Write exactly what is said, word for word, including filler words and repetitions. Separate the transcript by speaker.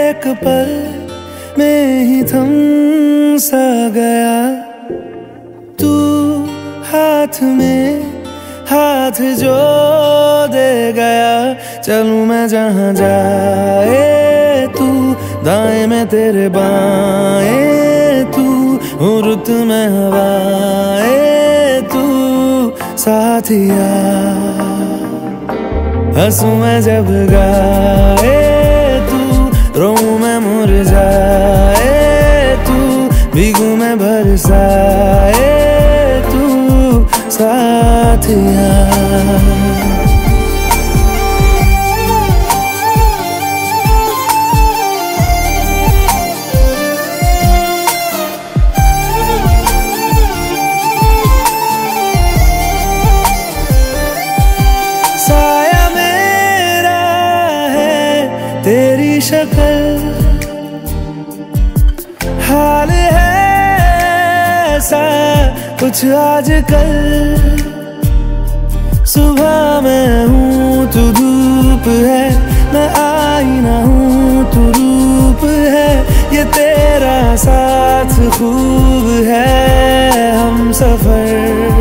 Speaker 1: एक पल में ही थम सा गया तू हाथ में हाथ जो दे गया। चलूं मैं जहां जाए तू, दाएं में तेरे बाएं तू, हूँ रुत में हवाएं तू साथिया। हंसूं मैं जब गाए तू, रोऊं मैं मुरझाए तू, भीगूं मैं बरसाए तू साथिया। साया मेरा है तेरी शक्ल, हाल है ऐसा कुछ आजकल। सुबह मैं हूँ तू धूप है, मैं आईना हूँ तू रूप है। ये तेरा साथ खूब है हम सफर।